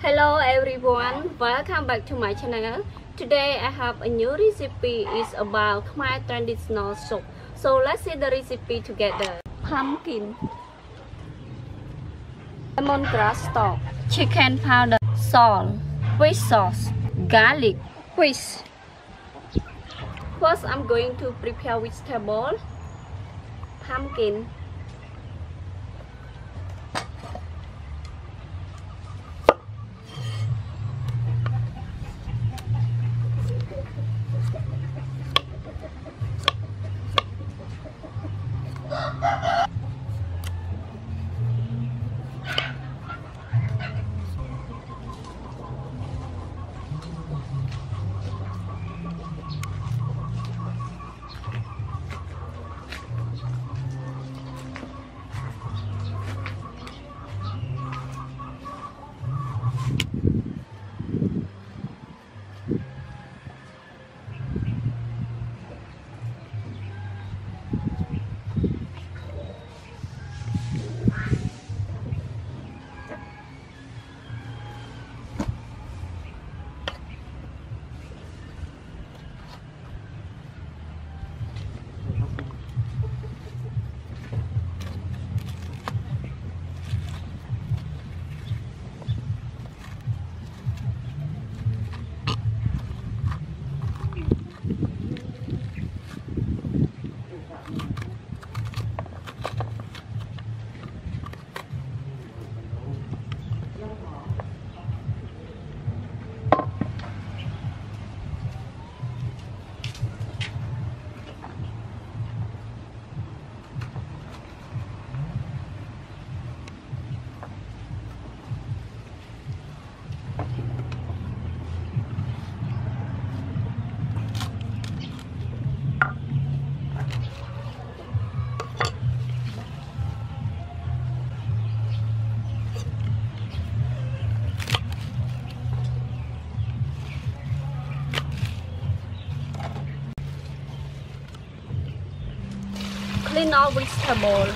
Hello everyone, welcome back to my channel. Today I have a new recipe. It's about my traditional soup. So let's see the recipe together. Pumpkin, lemongrass stalk, chicken powder, salt, fish sauce, garlic, fish. First I'm going to prepare vegetable, pumpkin, clean all vegetables.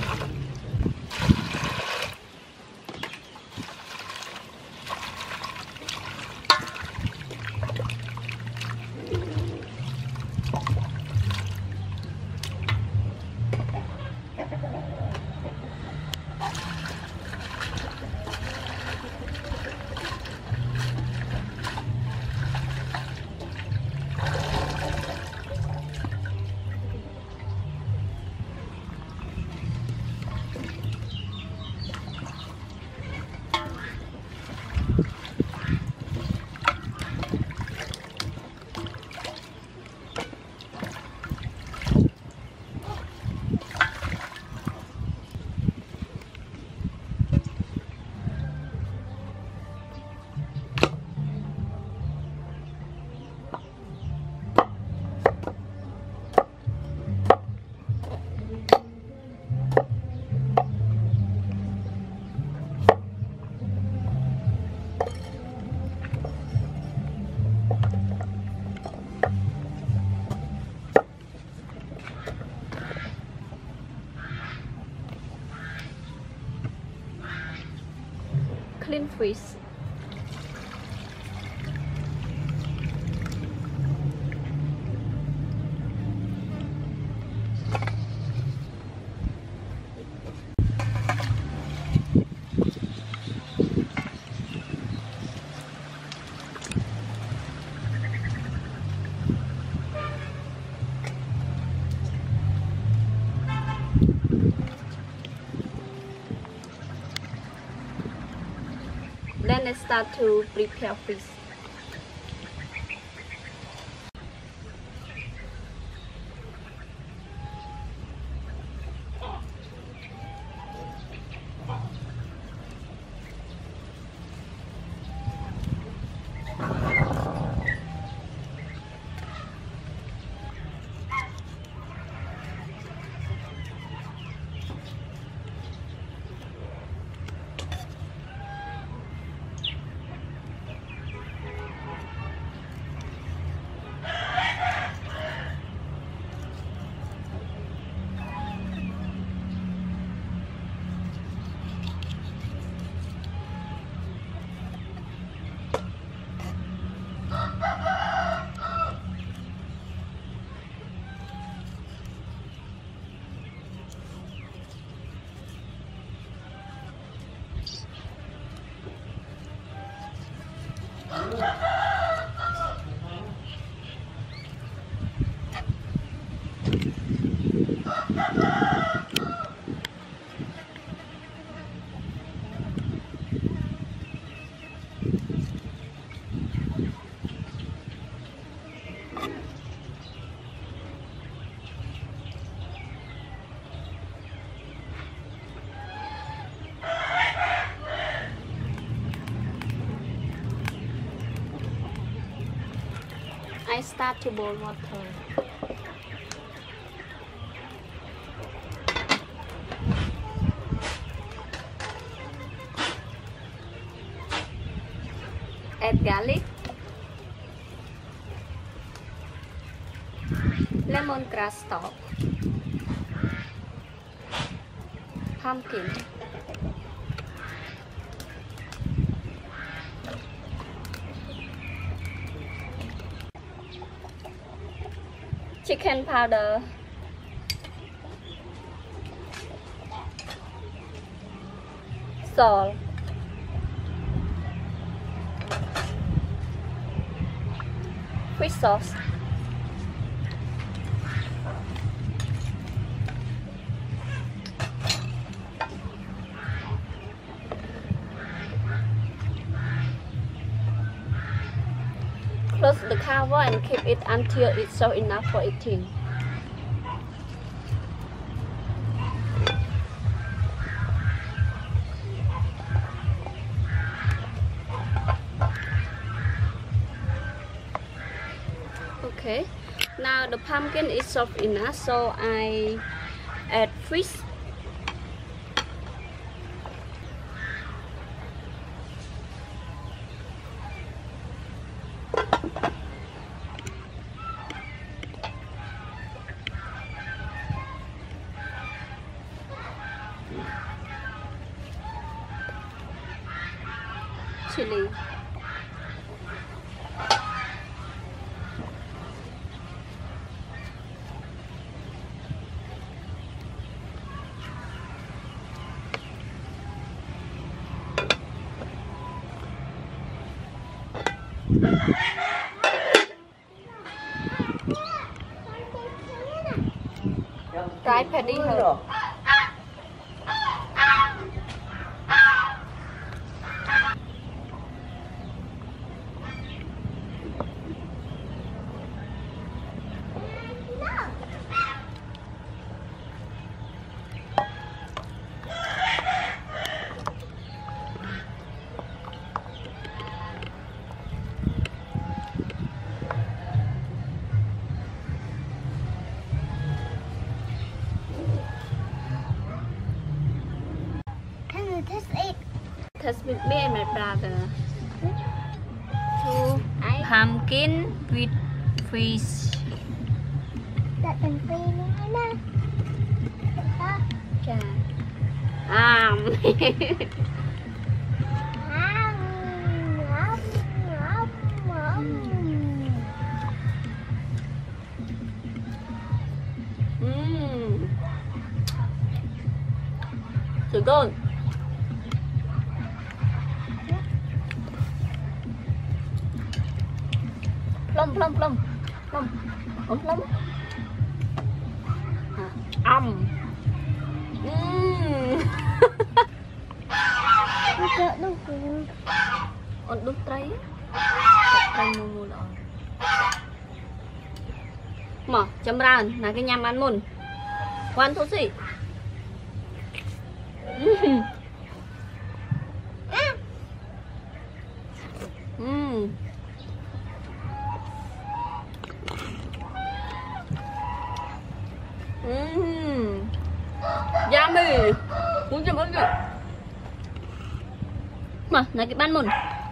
Clean fish. Then I start to prepare fish. start to boil water. Add garlic, lemongrass stalk, pumpkin, chicken powder, salt, fish sauce, close the cover and keep it until it's soft enough for eating. Okay, now the pumpkin is soft enough, so I add fish, chili, dried paddy herb, test with me and my brother. Pumpkin with fish. Đặt bằng phi luôn nè. Đó. Chà. So good. Plum. Đút trái mua rồi. Mà chấm ra là cái nhâm ăn môn. Quan tốt gì? Yummy. Muốn chấm gì? Mà là cái ban môn.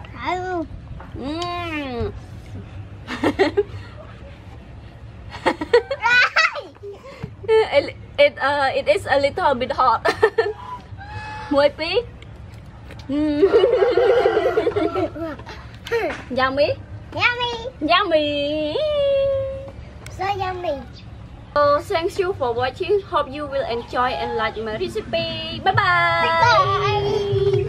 It is a little bit hot. Muối pí. Yummy. So yummy. So thank you for watching. Hope you will enjoy and like my recipe. Bye bye. Bye.